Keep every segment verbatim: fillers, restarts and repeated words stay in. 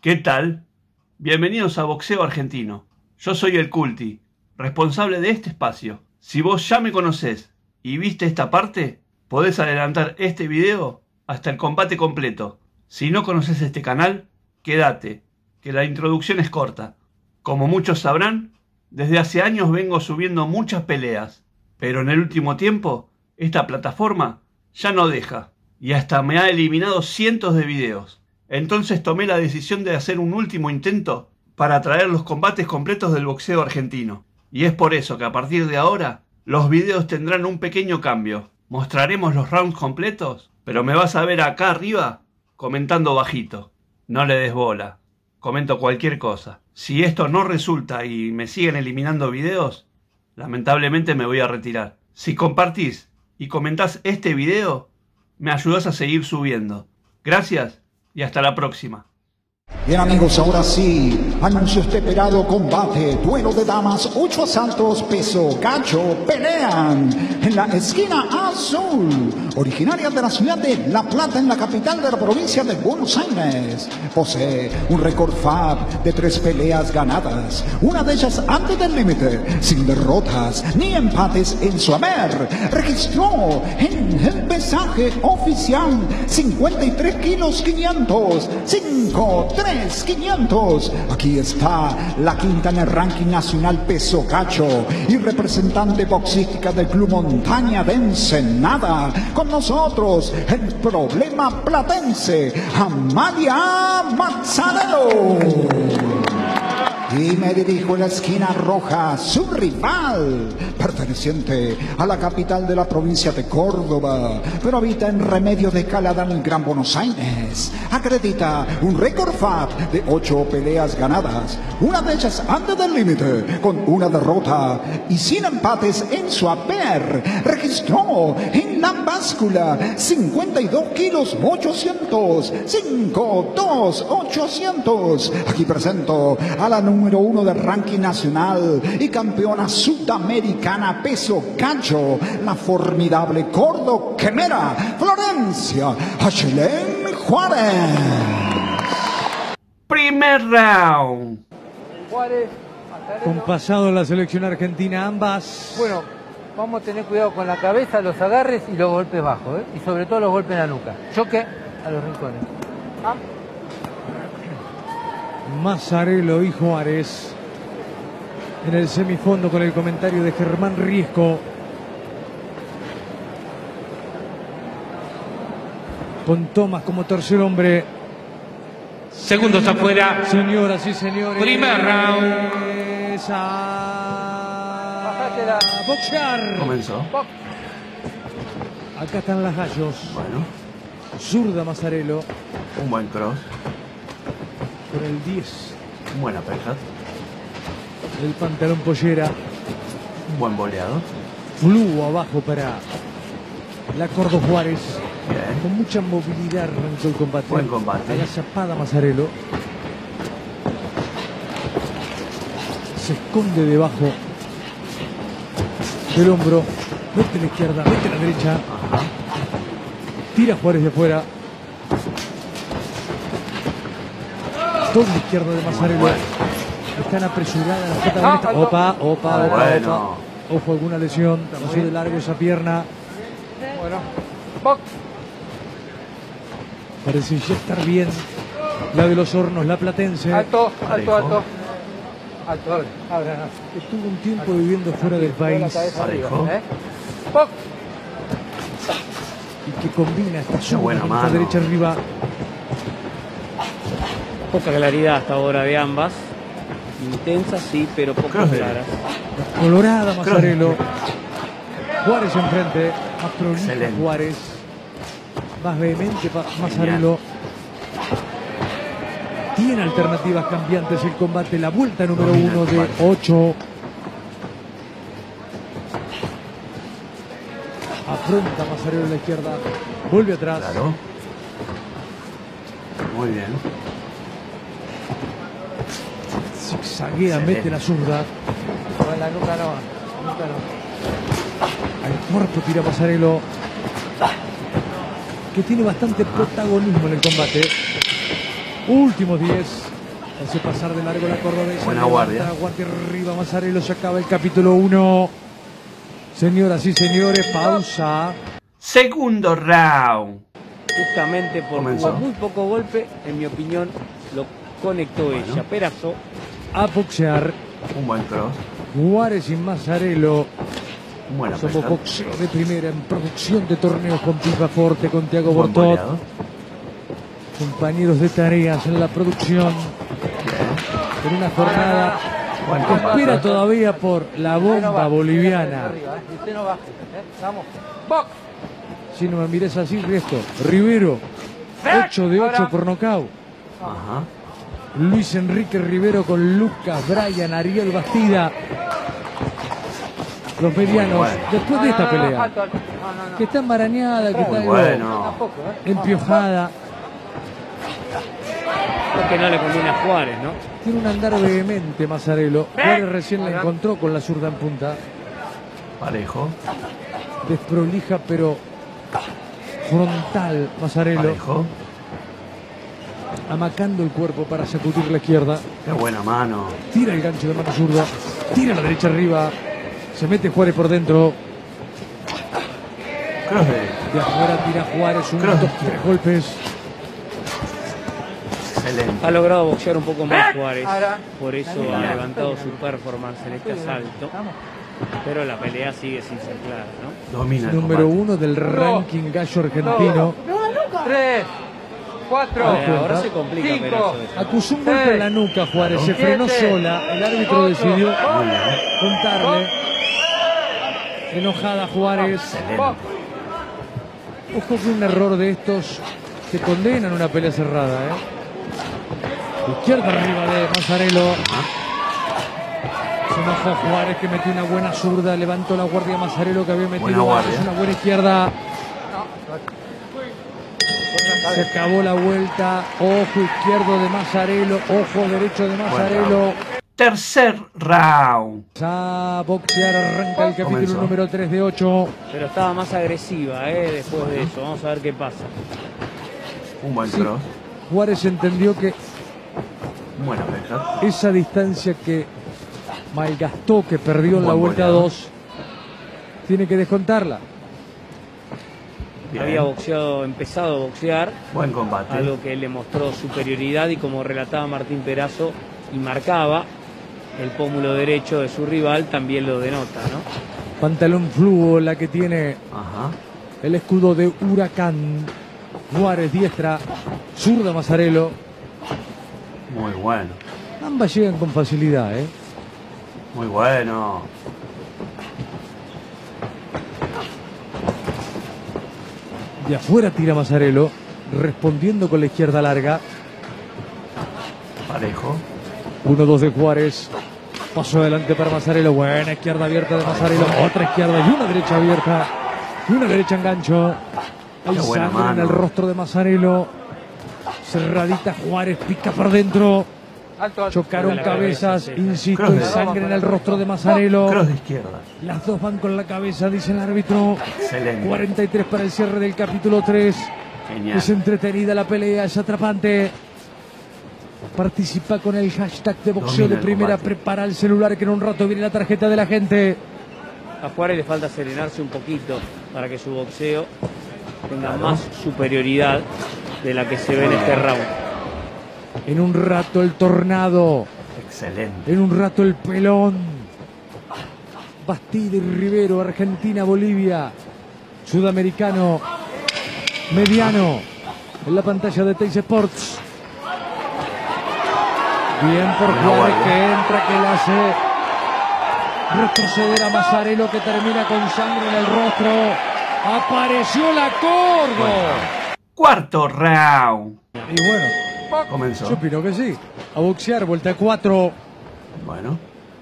¿Qué tal? Bienvenidos a Boxeo Argentino. Yo soy el Culti, responsable de este espacio. Si vos ya me conocés y viste esta parte, podés adelantar este video hasta el combate completo. Si no conoces este canal, quédate, que la introducción es corta. Como muchos sabrán, desde hace años vengo subiendo muchas peleas, pero en el último tiempo, esta plataforma ya no deja, y hasta me ha eliminado cientos de videos. Entonces tomé la decisión de hacer un último intento para traer los combates completos del boxeo argentino. Y es por eso que a partir de ahora, los videos tendrán un pequeño cambio. Mostraremos los rounds completos, pero me vas a ver acá arriba comentando bajito. No le des bola, comento cualquier cosa. Si esto no resulta y me siguen eliminando videos, lamentablemente me voy a retirar. Si compartís y comentás este video, me ayudás a seguir subiendo. Gracias y hasta la próxima. Bien amigos, ahora sí, anuncio este esperado combate, duelo de damas, ocho asaltos, peso gallo, pelean en la esquina azul, originaria de la ciudad de La Plata, en la capital de la provincia de Buenos Aires. Posee un récord F A B de tres peleas ganadas, una de ellas antes del límite, sin derrotas ni empates en su haber. Registró en el pesaje oficial cincuenta y tres kilos quinientos, cinco, tres, quinientos. Aquí está la quinta en el ranking nacional peso gallo y representante boxística del Club Montaña de Ensenada. Con nosotros, el problema platense, Amalia Mazzarello. Y me dirijo a la esquina roja, su rival, perteneciente a la capital de la provincia de Córdoba, pero habita en Remedio de Calada, en el Gran Buenos Aires. Acredita un récord F A B de ocho peleas ganadas, una de ellas antes del límite, con una derrota y sin empates en su haber. Registró en la báscula cincuenta y dos kilos ochocientos, cinco, dos, ochocientos. Aquí presento a la número uno del ranking nacional y campeona sudamericana peso gallo, la formidable cordoquemera Florencia Ayelén Juárez. Primer round. Juárez, Compasado en la selección argentina, ambas. bueno, vamos a tener cuidado con la cabeza, los agarres y los golpes bajos, ¿eh? Y sobre todo los golpes en la nuca. Choque a los rincones. ¿Ah? Mazzarello y Juárez en el semifondo, con el comentario de Germán Riesco, con Tomás como tercer hombre. Segundos afuera. Señoras y señores, Primer round. A boxear. Comenzó. Acá están las gallos. Bueno, Zurda Mazzarello un buen cross, con el diez. buena peja, El pantalón pollera. un buen boleado. Flujo abajo para la Cordo Juárez. Bien. Con mucha movilidad arrancó el combate. Buen combate. Agazapada Mazzarello. Se esconde debajo del hombro. Mete a la izquierda, mete a la derecha. Ajá. Tira Juárez de afuera. Doble izquierda de Mazzarello. Bueno. Están apresuradas las protagonistas. Opa, opa, opa, Bueno. opa. Ojo, alguna lesión. Pasó de largo esa pierna. Bueno, box. Parece ya estar bien. La de los Hornos, la platense. Alto, alto, Parejo. alto. Alto, abre, abre, abre. Estuvo un tiempo viviendo fuera del Toda la país cabeza arriba, Parejo. ¿eh? Box. y que combina esta Qué buena zurda con esta mano. derecha arriba. Poca claridad hasta ahora de ambas. Intensas, sí, pero poco Cross de- claras. Colorada Mazzarello. Juárez enfrente. Más prolija Excelente. Juárez. Más vehemente pa- Mazzarello. Tiene alternativas cambiantes el combate. La vuelta número Domina el uno de combate. ocho. Afronta Mazzarello a la izquierda. Vuelve atrás. Claro. Muy bien. Zigzaguea, Excelente. mete la zurda. Con la nuca no, nuca no. Al cuerpo tira Mazzarello, que tiene bastante protagonismo en el combate. Últimos diez. Hace pasar de largo la cordobesa. Buena guardia. La guardia arriba, Mazzarello. Se acaba el capítulo uno. Señoras y señores, pausa. Segundo round. Justamente por Comenzó. muy poco golpe, en mi opinión, lo conectó Bueno. ella. Perazo. A boxear. Un buen cross. Juárez y Mazzarello. Un buen Somos uppercut. boxeo de primera en producción de torneos con Pipa Forte, con Tiago Un buen Bortot. boleado. Compañeros de tareas en la producción. Bien. En una jornada Buen que combate. espera todavía por la Usted no bomba baje, boliviana. arriba, ¿eh? Usted no baje, ¿eh? Vamos. Box. Si no me mires así, resto. Rivero, ocho de ocho por nocaut. Ajá. Luis Enrique Rivero con Lucas, Brian, Ariel Bastida. Los medianos, Muy bueno. después de esta No, no, no, pelea, alto, alto. No, no, no. que está enmarañada, que está Muy algo bueno. Tampoco, ¿eh? empiojada, Lo que no le conviene a Juárez, ¿no? tiene un andar vehemente Mazzarello. Juárez recién la encontró con la zurda en punta. Parejo. Desprolija, pero frontal Mazzarello, Parejo. amacando el cuerpo para sacudir la izquierda. Qué buena mano. Tira el gancho de mano zurda, tira la derecha arriba, se mete Juárez por dentro. Cross de. De afuera tira Juárez, un, Cross. dos, tres golpes. Excelente. Ha logrado boxear un poco más Juárez. Ahora. Por eso ha levantado su performance en este asalto. Pero la pelea sigue sin ser clara, ¿no? Domina el Número combate. uno del ranking gallo argentino. Tres. Cuatro. Ahora, ahora se complica Cinco. Perazo eso. Acusó un golpe en la nuca Juárez, se frenó Siete. sola. El árbitro Ocho. decidió Muy bien. contarle. Enojada Juárez. Excelente. Ojo que un error de estos que condenan una pelea cerrada, ¿eh? Izquierda arriba de Mazzarello. Se enojó Juárez que metió una buena zurda. Levantó la guardia Mazzarello que había Buena metido guardia. antes una buena izquierda. Se acabó la vuelta. Ojo izquierdo de Mazzarello. Ojo derecho de Mazzarello. Tercer round. A boxear arranca el capítulo Comenzó. número tres de ocho. Pero estaba más agresiva, ¿eh? Después de eso. Vamos a ver qué pasa. Un buen Sí. cross. Juárez entendió que Un buen uppercut. esa distancia que malgastó, que perdió en la Buen vuelta boleado. dos, tiene que descontarla. Bien. Había boxeado, empezado a boxear, Buen combate. algo que le mostró superioridad y como relataba Martín Perazo y marcaba el pómulo derecho de su rival, también lo denota, ¿no? Pantalón fluo, la que tiene Ajá. el escudo de Huracán. Juárez diestra, zurda Mazzarello. Muy bueno. Ambas llegan con facilidad, ¿eh? Muy bueno. De afuera tira Mazzarello, respondiendo con la izquierda larga. Parejo. uno dos de Juárez. Paso adelante para Mazzarello. Buena izquierda abierta de Mazzarello. Otra izquierda y una derecha abierta. Y una derecha engancho. Hay Qué buena sangre en mano. el rostro de Mazzarello. Cerradita Juárez, pica por dentro. Alto, alto. Chocaron la cabezas. cabeza, sí. Insisto, Cross hay de- sangre en el rostro de Mazzarello. Cross de izquierda. Las dos van con la cabeza, dice el árbitro. Excelente. cuarenta y tres para el cierre del capítulo tres. Genial. Es entretenida la pelea, es atrapante. Participa con el hashtag de boxeo Domina de el primera. combate. Prepara el celular que en un rato viene la tarjeta de la gente. A Juárez le falta serenarse un poquito para que su boxeo tenga Claro. más superioridad de la que se ve en este round. En un rato el tornado. Excelente. En un rato el pelón. Bastida y Rivero, Argentina, Bolivia. Sudamericano. Mediano. En la pantalla de Teis Sports. Bien por Buena Juárez guardia. que entra, que le hace retroceder a Mazzarello que termina con sangre en el rostro. Apareció la Cordo. Cuarto round. Y bueno, Comenzó. yo opino que sí. A boxear, vuelta a cuatro. Bueno.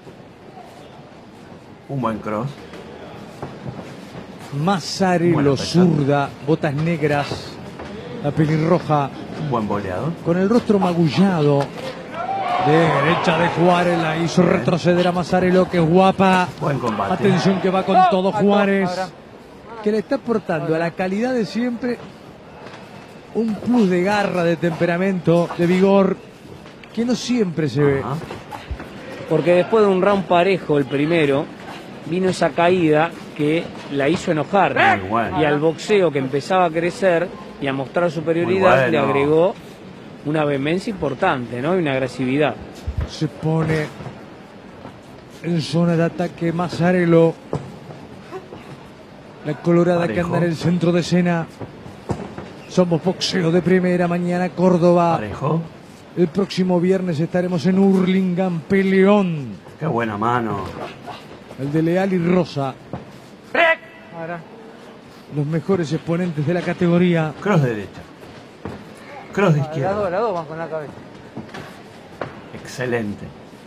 Un buen cross. Mazzarello, Buena pelea. zurda, botas negras, la pelirroja, Un buen boleado. con el rostro magullado. De derecha de Juárez, la hizo Bien. retroceder a Mazzarello, que es guapa. Buen combate. Atención que va con todo Alto, Juárez, ahora. que le está aportando a la calidad de siempre un plus de garra, de temperamento, de vigor. que no siempre se ve. Ajá. Porque después de un round parejo, el primero, vino esa caída que la hizo enojar. Muy bueno. Y al boxeo que empezaba a crecer y a mostrar superioridad, Muy bueno. le agregó una vehemencia importante, ¿no? Y una agresividad. Se pone en zona de ataque Mazzarello. La colorada Parejo. que anda en el centro de escena. Somos boxeo de primera, mañana Córdoba. Parejo. El próximo viernes estaremos en Hurlingham, Peleón. Qué buena mano. El de Leal y Rosa, Ahora. los mejores exponentes de la categoría. Cross derecha. Cross de Las dos, izquierda. las dos van con la cabeza. Excelente.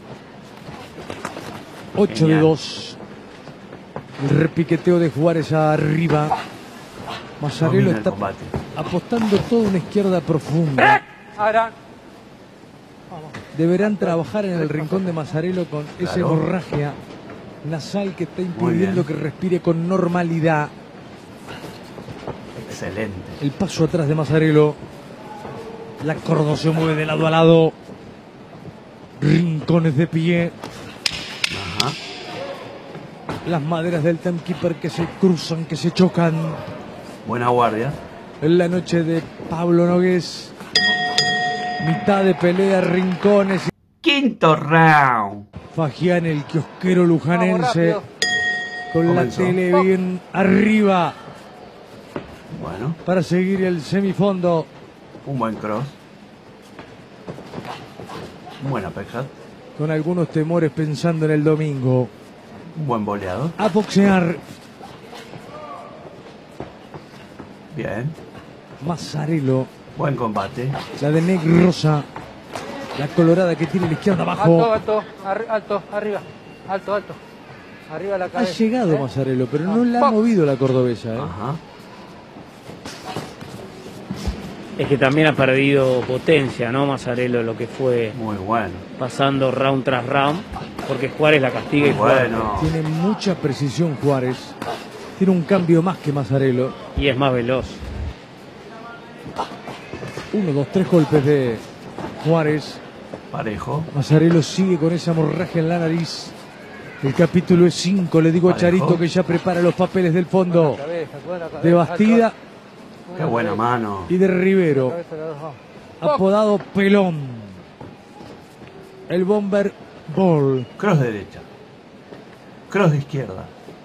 ocho de Genial. dos. El repiqueteo de Juárez arriba. Mazzarello Domina el está combate. apostando toda una izquierda profunda. Ahora. Deberán trabajar en el rincón de Mazzarello con esa Claro. hemorragia nasal que está Muy impidiendo bien. que respire con normalidad. Excelente. El paso atrás de Mazzarello. La Córdoba se mueve de lado a lado. Rincones de pie. Ajá. Las maderas del timekeeper que se cruzan, que se chocan. Buena guardia. En la noche de Pablo Nogués. Mitad de pelea, rincones. Quinto round. Fagián, el kiosquero Vamos lujanense. rápido. Con Comenzó. la tele bien arriba. Bueno, Para seguir el semifondo. un buen cross. Un buen uppercut. Con algunos temores pensando en el domingo. Un buen boleado. A boxear. Bien. Mazzarello. Buen combate. La de Negrosa. La colorada que tiene la izquierda Alto, abajo. alto, arri- alto, arriba. Alto, alto. Arriba la Ha cabeza. llegado ¿eh? Mazzarello, pero no la ha Fuck. movido la cordobesa. ¿eh? Ajá. Es que también ha perdido potencia, ¿no? Mazzarello, lo que fue Muy bueno. pasando round tras round, porque Juárez la castiga y Muy fuerte. bueno. Tiene mucha precisión Juárez. Tiene un cambio más que Mazzarello. Y es más veloz. Uno, dos, tres golpes de Juárez. Parejo. Mazzarello sigue con esa hemorragia en la nariz. El capítulo es cinco. Le digo a Parejo. Charito que ya prepara los papeles del fondo. Cabeza, con la cabeza, De Bastida alto, Qué buena mano. y de Rivero. cabeza, las dos, vamos. Apodado Pelón. El Bomber Ball. Cross derecha. Cross de izquierda.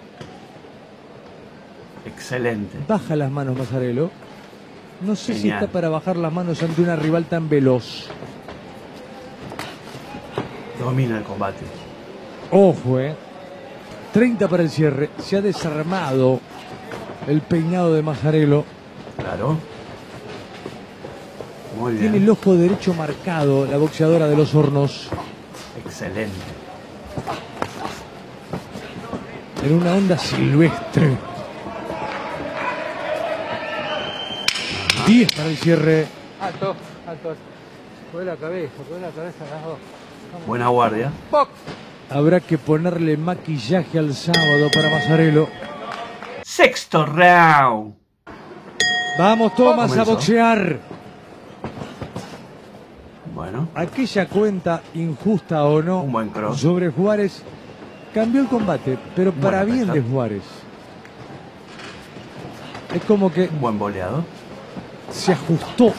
Excelente. Baja las manos Mazzarello. No sé si Genial. está para bajar las manos ante una rival tan veloz. Domina el combate. Ojo, eh. treinta para el cierre. Se ha desarmado el peinado de Mazzarello. Claro. Muy Tiene el bien. ojo derecho marcado la boxeadora de los Hornos. Excelente. En una onda silvestre. diez para el cierre. Alto, alto, alto. Con la cabeza, con la cabeza, las dos. Vamos. Buena guardia. ¡Poc! Habrá que ponerle maquillaje al sábado para Mazzarello. Sexto round. Vamos Tomás a Comenzó. boxear. Bueno. Aquella cuenta, injusta o no, Un buen cross. sobre Juárez, cambió el combate, pero Un para buen bien de uppercut. Juárez. Es como que Un buen boleado. se ajustó,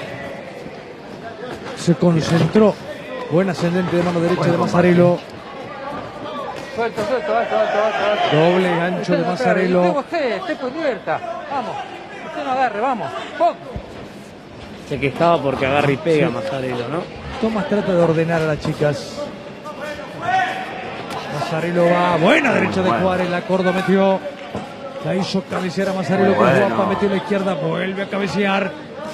se concentró. Buen ascendente de mano derecha Buen de combate. Mazzarello. Suelto, suelto, alto, alto, alto, alto. Doble gancho Usted de no agarre, Mazzarello. usted, usted, esté cubierta. Vamos. Usted no agarre, vamos. ¡Poc! Se quejaba porque agarra y pega Mazzarello, ¿no? Tomás trata de ordenar a las chicas. Mazzarello va. Buena derecha de bueno. Juárez. La Córdoba metió. La hizo cabecear a Mazzarello Muy con bueno. guapa. Metió en la izquierda. Vuelve a cabecear.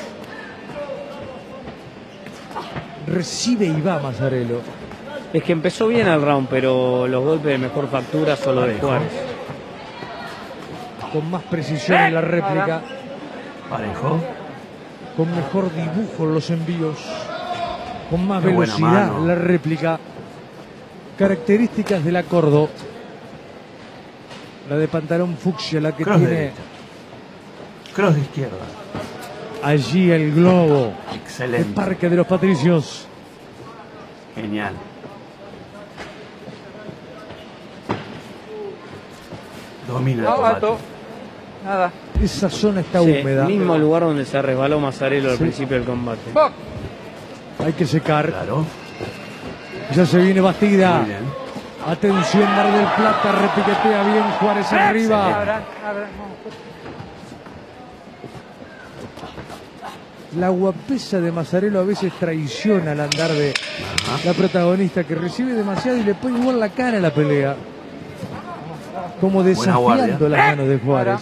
Recibe y va Mazzarello. Es que empezó bien el round, pero los golpes de mejor factura son los de Parejo. Juárez. Con más precisión en la réplica. Parejo. Con mejor dibujo en los envíos. Con más Qué buena velocidad mano. en la réplica. Características de la Córdoba. La de pantalón fucsia, la que Cross tiene derecha. Cross de izquierda. allí el globo. El Excelente. Parque de los Patricios. Genial. Domina el No, combate. alto. Nada. Esa zona está Sí, húmeda. mismo lugar donde se resbaló Mazzarello al Sí. principio del combate. Box. Hay que secar. Claro. Ya se viene Bastida. Muy bien. Atención, Mar del Plata. Repiquetea bien Juárez arriba. Abran, abran. Vamos. La guapesa de Mazzarello a veces traiciona al andar de Ajá. la protagonista, que recibe demasiado y le pone igual la cara a la pelea. Como desafiando guardia. las manos de Juárez.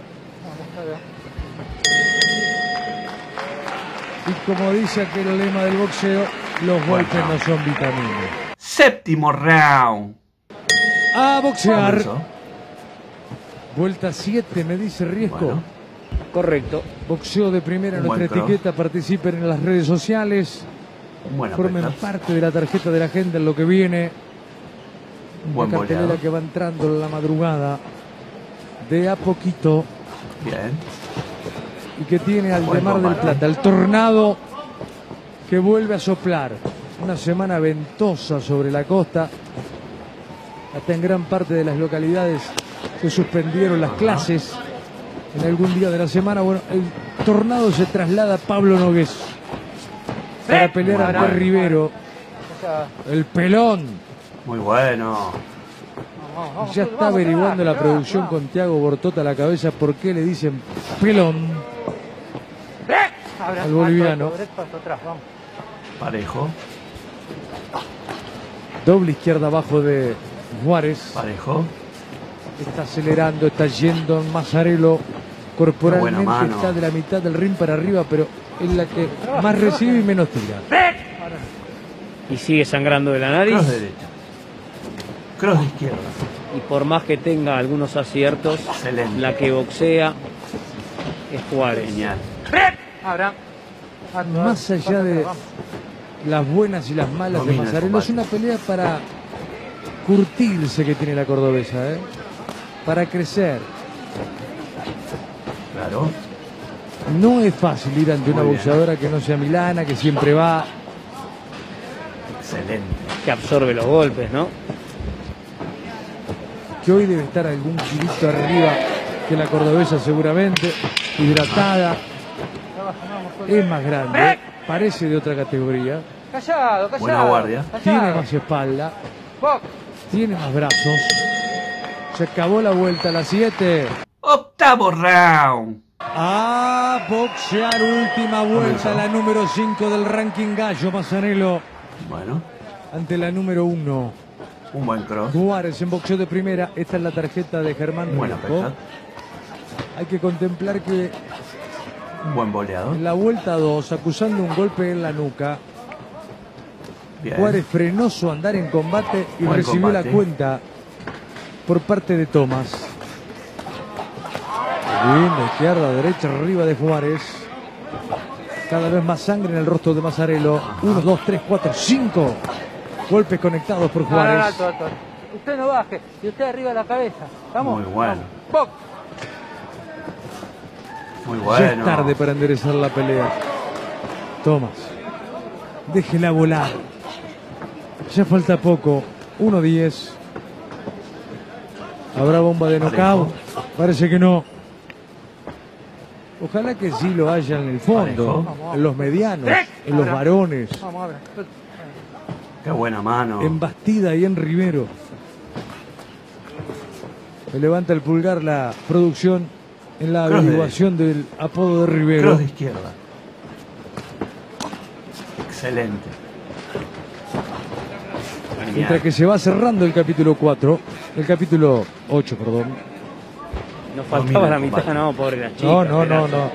Y como dice aquel lema del boxeo, los golpes no son vitaminas. Séptimo round. A boxear. Comenzó. Vuelta siete, me dice Riesco. Bueno. Correcto. Boxeo de primera, Un nuestra buen cross. etiqueta, participen en las redes sociales, Buena formen pelea. parte de la tarjeta de la agenda en lo que viene. Buen Una cartelera boleado. que va entrando en la madrugada de a poquito Bien. y que tiene al Buen de Mar del combate. Plata, el tornado que vuelve a soplar. Una semana ventosa sobre la costa. Hasta en gran parte de las localidades se suspendieron las clases en algún día de la semana. Bueno, el tornado se traslada a Pablo Nogués para pelear Bueno, ante bueno. Rivero, el pelón. Muy bueno. Vamos, vamos, Ya vamos, está vamos, averiguando la vamos, producción vamos. con Tiago Bortota a la cabeza por qué le dicen pelón. Abran, al boliviano. alto, derecho, paso atrás, vamos. Parejo. Doble izquierda abajo de Juárez. Parejo. Está acelerando, está yendo en Mazzarello. Corporalmente Buena mano. está de la mitad del ring para arriba, pero es la que más recibe y menos tira. Y sigue sangrando de la nariz. Cross derecha. Cross de izquierda. Y por más que tenga algunos aciertos, Excelente. la que boxea es Juárez. Genial. Abran. Alto, Más alto, allá paso de atrás, vamos. las buenas y las malas Domina de el Mazzarello, es combate. una pelea para curtirse que tiene la cordobesa, ¿eh? Para crecer. Claro. No es fácil ir ante una Muy bien. boxeadora que no sea Milana, que siempre va. Excelente. Que absorbe los golpes, ¿no? Que hoy debe estar algún kilito arriba que la cordobesa seguramente, hidratada, es más grande, parece de otra categoría, Callado, callado. Buena guardia. Callado. tiene más espalda, Box. tiene más brazos. Se acabó la vuelta a las siete. Octavo round. A boxear, última vuelta, Comenzó. la número cinco del ranking gallo, Mazzarello Bueno. ante la número uno. Un buen cross. Juárez en boxeo de primera, esta es la tarjeta de Germán Buena Riesco. pelea. Hay que contemplar que Un buen boleado. en la vuelta dos, acusando un golpe en la nuca, Bien. Juárez frenó su andar en combate y Buen recibió combate. la cuenta por parte de Tomás. Bien, de izquierda a derecha, arriba de Juárez. Cada vez más sangre en el rostro de Mazzarello. Uno, dos, tres, cuatro, cinco. Golpes conectados por Abran, Juárez. alto, alto. Usted no baje. Y usted arriba de la cabeza. Vamos. Muy bueno. Box. Muy Ya bueno. es tarde para enderezar la pelea. Tomás, déjela volar. Ya falta poco. uno diez. ¿Habrá bomba de knockout? Parece que no. Ojalá que sí lo haya en el fondo, Parejo. en los medianos, en los varones, Vamos, abran. Qué buena mano. en Bastida y en Rivero. Me levanta el pulgar la producción en la Cross averiguación del apodo de Rivero. Cross de izquierda. Excelente. Genial. Mientras que se va cerrando el capítulo cuatro, el capítulo ocho, perdón. Nos Domina faltaba el la mitad, combate. no, pobre la chica. No, no, no, Perazo. no.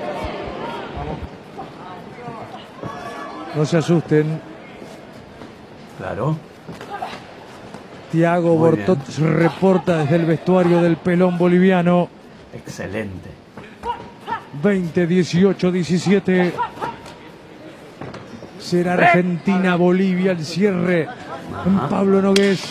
No se asusten. Claro. Tiago Muy Bortot reporta desde el vestuario del pelón boliviano. Excelente. veinte, dieciocho, diecisiete. Será Argentina-Bolivia el cierre en Ajá. Pablo Nogués.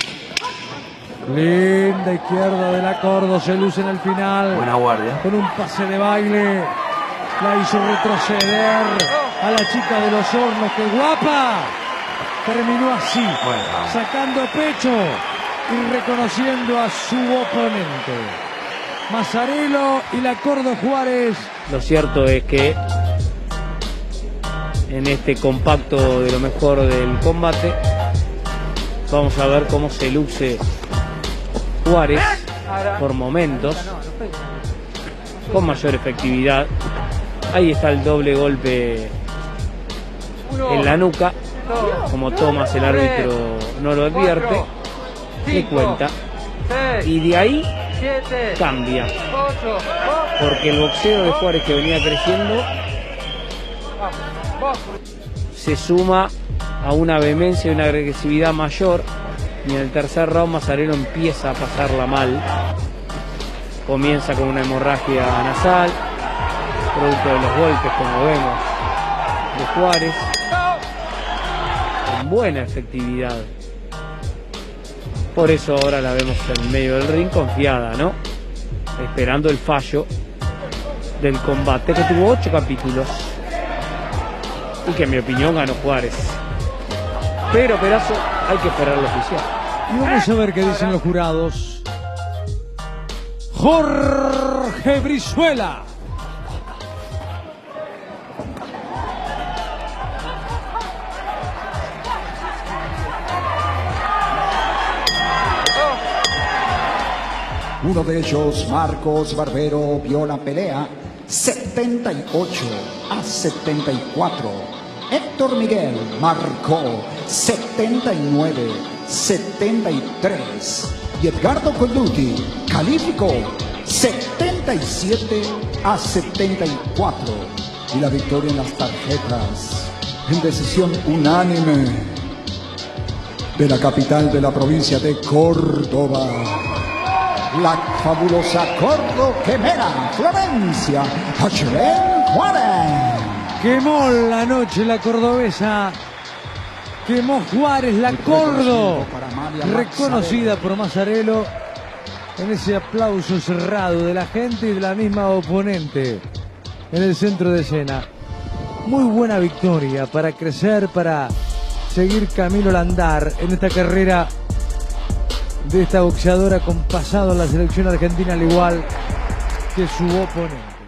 Linda izquierda de la Cordo, se luce en el final. Buena guardia. Con un pase de baile. La hizo retroceder a la chica de los hornos. ¡Qué guapa! terminó así, Bueno. sacando pecho y reconociendo a su oponente. Mazzarello y la Cordo Juárez. Lo cierto es que en este compacto de lo mejor del combate vamos a ver cómo se luce Juárez por momentos con mayor efectividad. Ahí está el doble golpe en la nuca, como Thomas el árbitro no lo advierte, le cuenta y de ahí cambia, porque el boxeo de Juárez, que venía creciendo, se suma a una vehemencia y una agresividad mayor, y en el tercer round Mazzarello empieza a pasarla mal, comienza con una hemorragia nasal producto de los golpes, como vemos, de Juárez, con buena efectividad. Por eso ahora la vemos en medio del ring, confiada, ¿no? Esperando el fallo del combate, que tuvo ocho capítulos y que en mi opinión ganó Juárez. Pero Perazo, hay que esperar lo oficial. Y vamos a ver qué dicen los jurados. Jorge Brizuela. Uno de ellos, Marcos Barbero, vio la pelea setenta y ocho a setenta y cuatro. Héctor Miguel marcó setenta y nueve a setenta y tres. Y Edgardo Coluti calificó setenta y siete a setenta y cuatro. Y la victoria en las tarjetas, en decisión unánime, de la capital de la provincia de Córdoba, la fabulosa Cordoquemera, Florencia Hachelén Juárez. Quemó la noche la cordobesa. Quemó Juárez, la Cordo, reconocida por Mazzarello en ese aplauso cerrado de la gente y de la misma oponente en el centro de escena. Muy buena victoria para crecer, para seguir camino al andar en esta carrera de esta boxeadora con pasado en la selección argentina, al igual que su oponente.